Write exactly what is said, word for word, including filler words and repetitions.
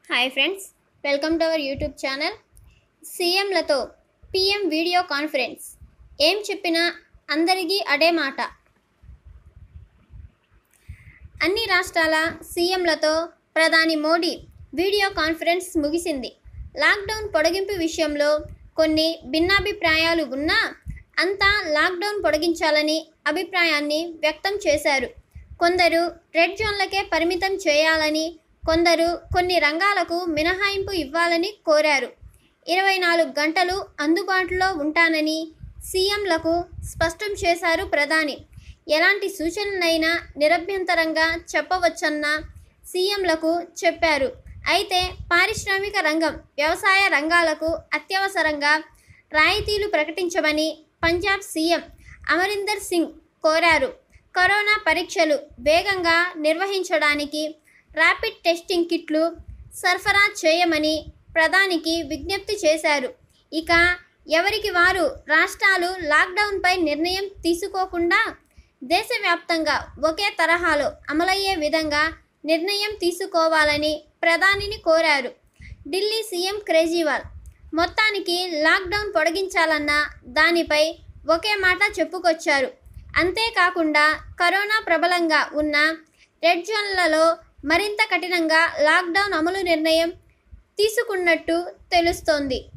Hi friends, welcome to our YouTube channel. సీఎంలతో PM video conference. ఏం చెప్పినా అందరికీ అడే మాట. అన్ని రాష్ట్రాల సీఎంలతో ప్రధాని మోడీ వీడియో కాన్ఫరెన్స్ ముగిసింది. లాక్డౌన్ పొడిగింపు విషయంలో కొన్ని భిన్నాభిప్రాయాలు ఉన్నా అంతా లాక్డౌన్ పొడిగించాలని అభిప్రాయాన్ని వ్యక్తం చేశారు. కొందరు రెడ్ జోన్లకే పరిమితం చేయాలని, కొందరు కొన్ని రంగాలకు మినహాయింపు ఇవ్వాలని కోరారు. ఇరవై నాలుగు గంటలు అందుబాటులో ఉంటానని సీఎంలకు స్పష్టం చేశారు ప్రధాని. ఎలాంటి సూచనలైనా నిరభ్యంతరంగా చెప్పవచ్చన్న సీఎంలకు చెప్పారు. అయితే పారిశ్రామిక రంగం, వ్యవసాయ రంగాలకు అత్యవసరంగా రాయితీలు ప్రకటించమని పంజాబ్ సీఎం అమరీందర్ సింగ్ కోరారు. కరోనా పరీక్షలు వేగంగా నిర్వహించడానికి ర్యాపిడ్ టెస్టింగ్ కిట్లు సరఫరా చేయమని ప్రధానికి విజ్ఞప్తి చేశారు. ఇక ఎవరికి వారు రాష్ట్రాలు లాక్డౌన్పై నిర్ణయం తీసుకోకుండా దేశవ్యాప్తంగా ఒకే తరహాలో అమలయ్యే విధంగా నిర్ణయం తీసుకోవాలని ప్రధానిని కోరారు. ఢిల్లీ సీఎం కేజ్రీవాల్ మొత్తానికి లాక్డౌన్ పొడిగించాలన్న దానిపై ఒకే మాట చెప్పుకొచ్చారు. అంతేకాకుండా కరోనా ప్రబలంగా ఉన్న రెడ్ జోన్లలో మరింత కఠినంగా లాక్డౌన్ అమలు నిర్ణయం తీసుకున్నట్టు తెలుస్తోంది.